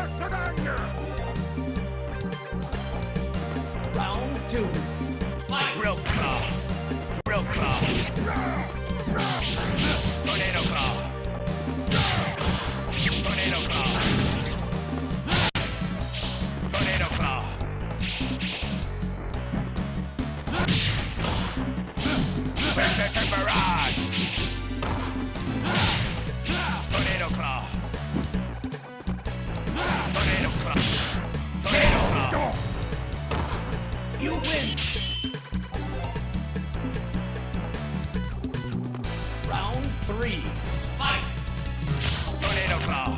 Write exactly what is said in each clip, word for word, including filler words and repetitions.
Round two. Fight! Drill claw. Drill claw. Tornado claw. Tornado claw. Tornado claw. Berserker barrage. Tornado claw. Tornado claw. Tornado claw. You win! Round three. Fight! Tornado claw.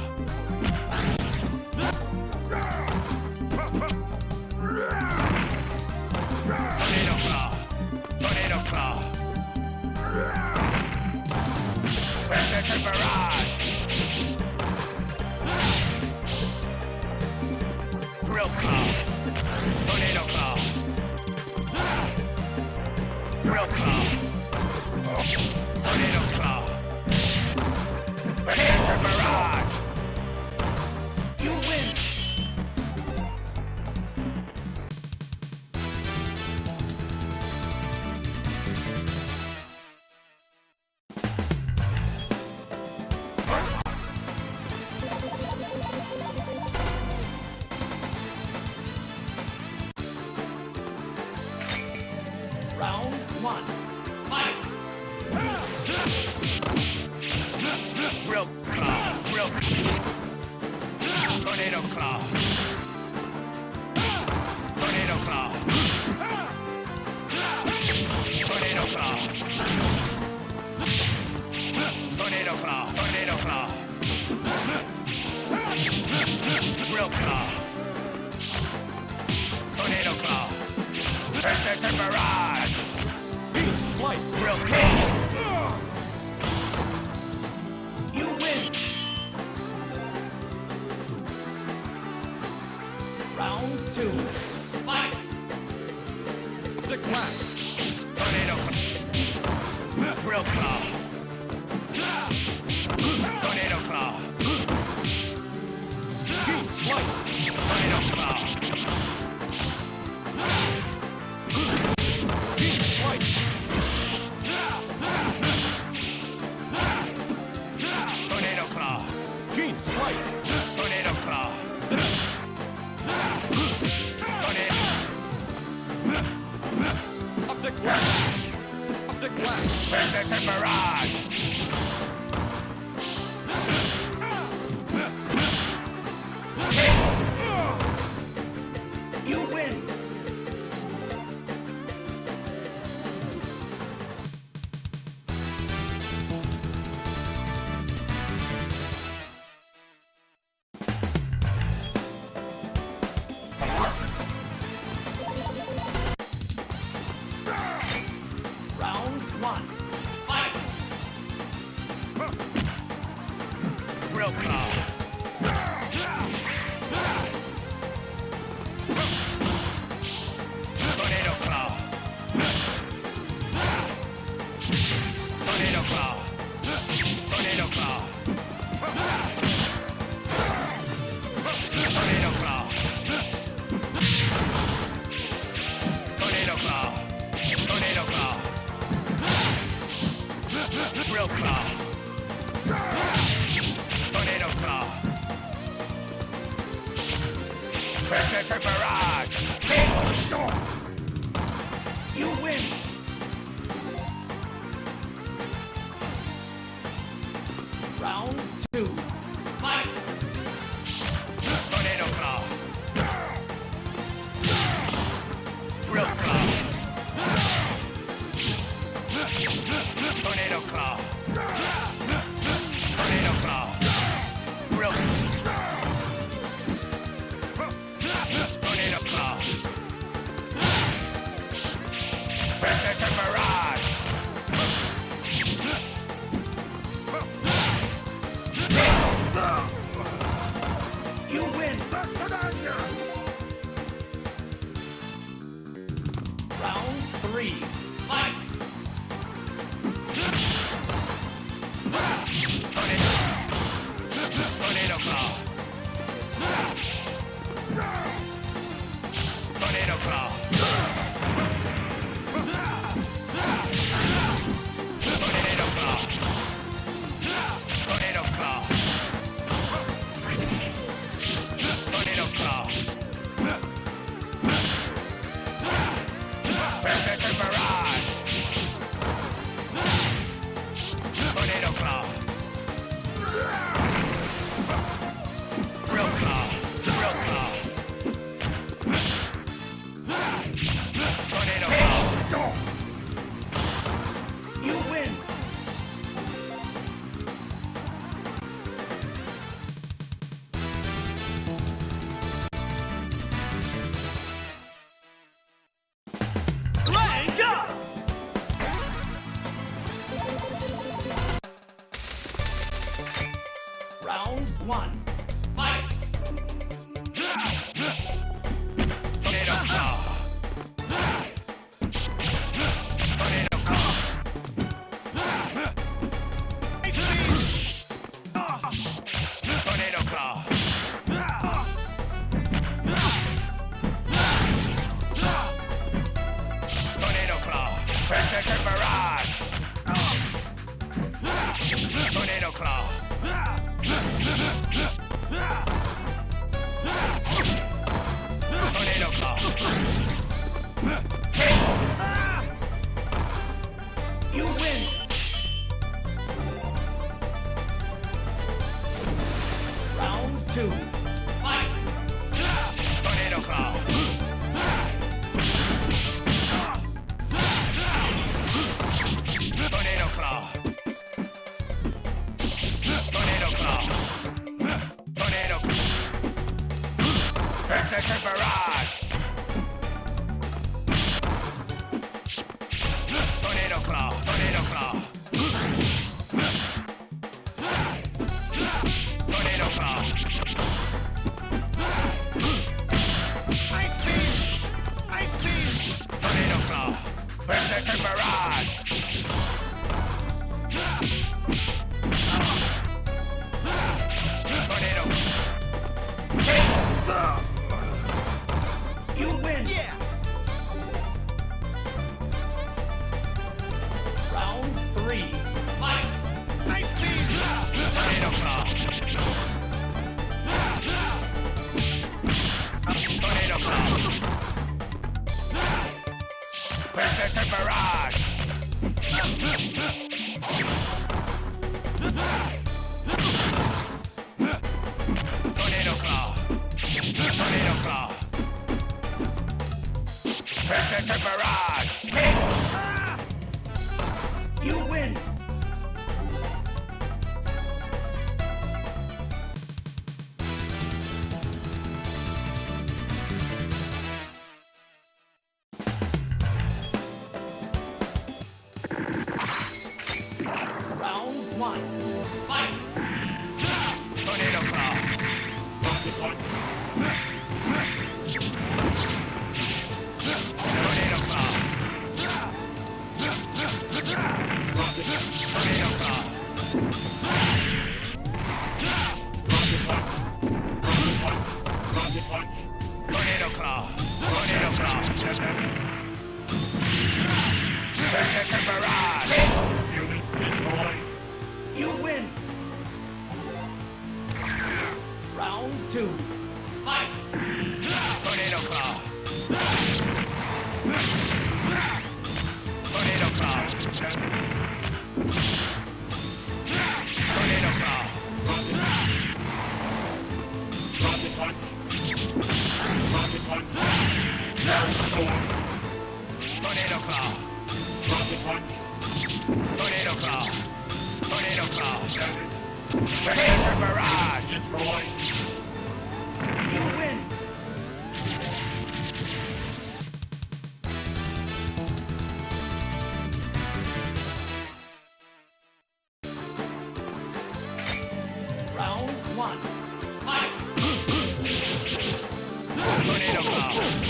Tornado claw. Tornado claw. Berserker barrage. Drill claw. Tornado claw. Drill claw. Tornado claw. Berserker barrage. You win! Round one. Fight! Drill claw. Drill Tornado claw. Tornado claw. Tornado claw. Tornado claw. Tornado claw. Drill claw. Tornado claw. Berserker barrage. Slice! Drill claw. You win! Round two. Fight! The clap. Tornado claw. Drill claw. Tornado claw. Deep slice! Tornado claw. Deep slice! Tornado claw. Deep slice! Tornado claw. Tornado. Up the glass! Up the glass! Berserker barrage. You win! Round one. Fight! Drill claw. Tornado claw. Tornado claw. Tornado claw. Tornado claw. Tornado claw. Tornado claw. Drill claw. Tornado claw. Berserker barrage. You win! Round two. Fight! Tornado claw. Drill claw. Tornado claw. Tornado claw. Drill. Tornado claw. Berserker barrage. Round one. Fight! Tornado Claw. Tornado Claw. Tornado Claw. Tornado Claw. Berserker Barrage. Tornado Claw. Tornado Claw. You win! Round two. Fight! Tornado Claw. Tornado Claw. Tornado Claw. Tornado Claw. Berserker Barrage. Tornado Claw. Tornado Claw. Tornado Claw. Ice Beam. Ice Beam. Tornado Claw. Berserker Barrage. Tornado. You win! Yeah. Round three. Fight! Ice Beam. Tornado Claw. Tornado Claw. Berserker Barrage. Tornado Claw. Tornado Claw. Berserker Barrage. You win! Round one. Fight! Tornado Claw. Tornado Claw. Tornado Claw. Tornado Claw. Tornado Claw. Berserker Barrage. You win! Round two. Fight! Tornado Claw. Tornado Claw. Tornado Claw. Tornado Claw. Tornado Claw. Tornado Claw. Berserker Barrage. You win! Round one. Fight! Tornado Claw.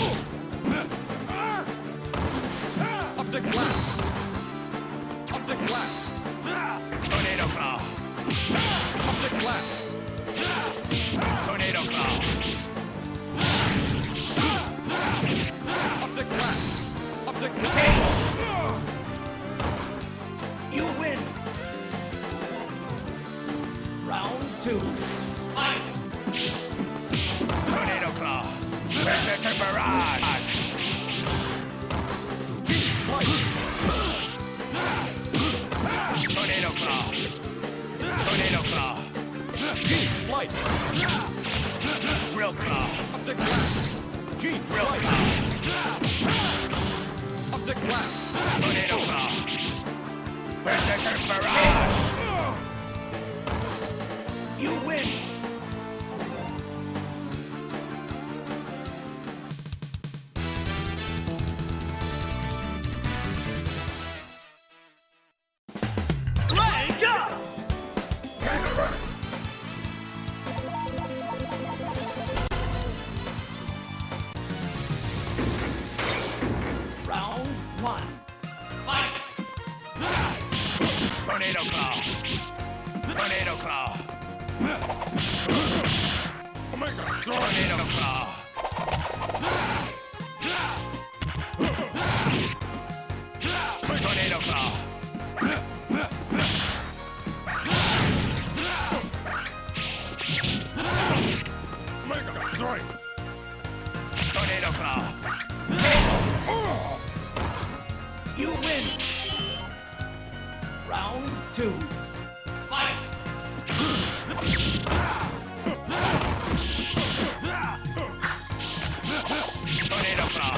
Optic Blast. Optic Blast. Tornado Claw. Optic Blast. Tornado Claw. Optic Blast. Optic Blast. You win! Round two. Fight! Tornado Claw. Berserker Barrage. Tornado Claw. Tornado Claw. Gene Slice. Real Claw. Optic Blast. Gene Real Slice. Claw. Optic Blast. Tornado Claw. Berserker Barrage. You win! Tornado Claw. Omega Strike. Tornado Claw. Tornado Claw. Omega Strike. Tornado Claw. You win. Round two. Fight. Tornado Claw.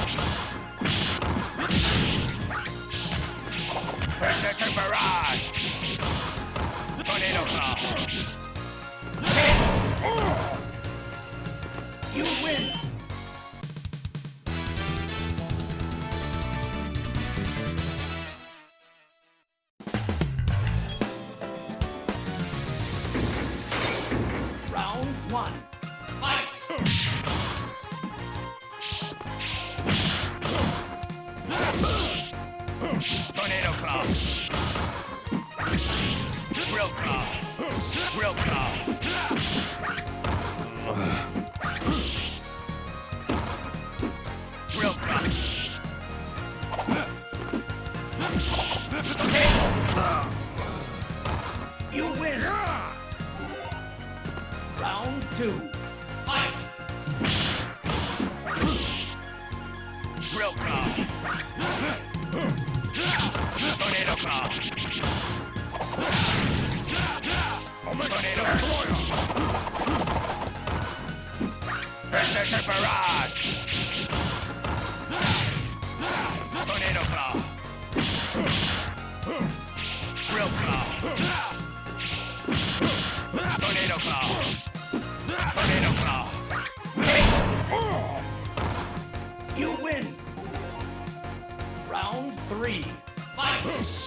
Berserker Barrage. Tornado Claw. You win. Round one. Fight. Tornado Claw. Drill Claw. Drill Claw. Drill Claw. You win. Round two. Fight. Drill Claw. Tornado Claw. Tornado Destroyer. Berserker Barrage. Tornado Claw. Drill Claw. Tornado Claw. Tornado Claw. You win. Round three. Fight.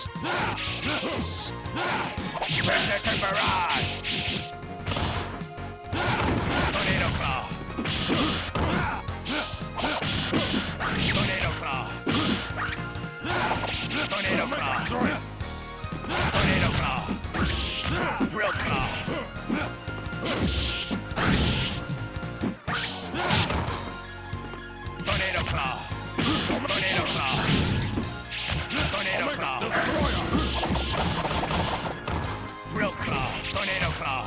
Berserker Barrage. Tornado Claw. Tornado Claw. Tornado Claw. Tornado Claw. Drill Claw. Tornado Claw. Tornado Claw. Tornado Claw. Drill Claw. Tornado Claw.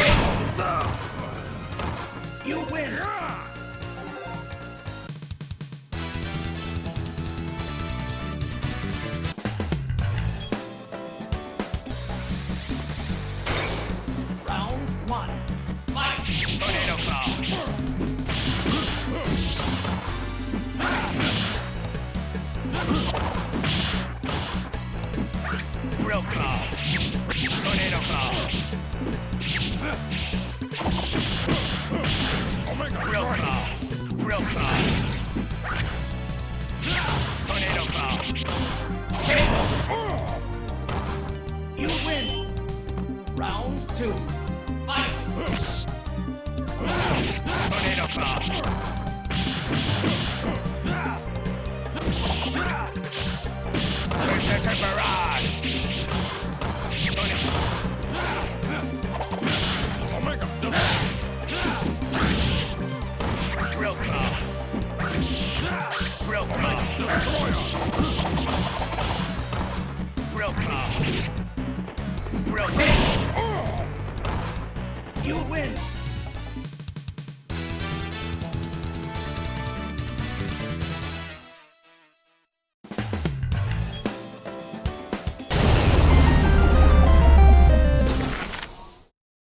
You win. Round one. Fight. Tornado Claw. Drill Claw. Tornado Claw. Drill Claw. Drill Claw. Tornado Claw. You win. Round two. Fight. Tornado Claw. Berserker Barrage. Tornado. Omega Drill Claw. Drill Claw. Destroyer. Drill Claw. Drill Claw. You win.